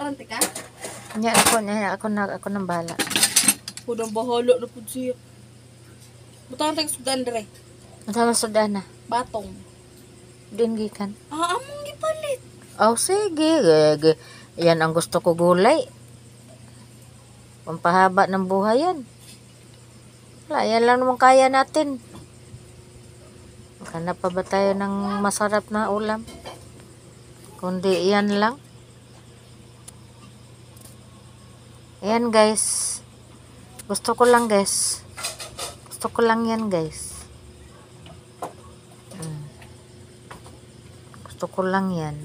Butaran tika. Nya ako nang bala. Pudang bahala na pud siya. Butaran tika sudan dire. Masama sudana. Batong. Din gikan. Among gipalit. Oh, sige. Yan ang gusto ko, gulay. Pampahaba ng buhay yan. Wala, yan lang naman kaya natin. Maghanap pa ba tayo ng masarap na ulam? Kundi yan lang. Ayan guys. Gusto ko lang guys. Gusto ko lang yan guys. Gusto ko lang yan.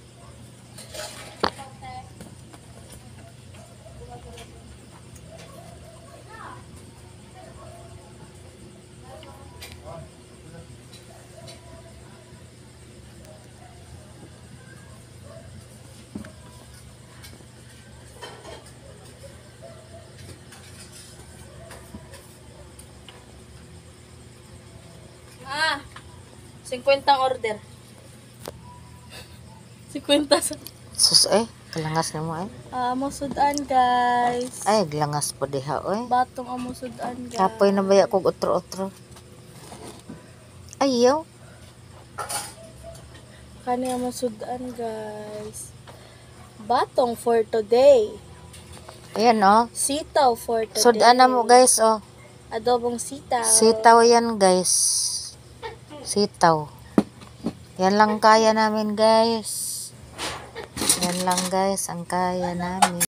Ah, 50 ang order. 50 sa... Sus kalangas na mo Amusudan guys. Ay, glangas po diha Batong amusudan guys. Kapoy na baya kog otro-otro. Ayaw. Kani amusudan guys. Batong for today. Ayan Sitaw for today. Sudan na mo guys Adobong sitaw. Sitaw yan guys. Sitaw. Yan lang kaya namin guys. Yan lang guys ang kaya namin.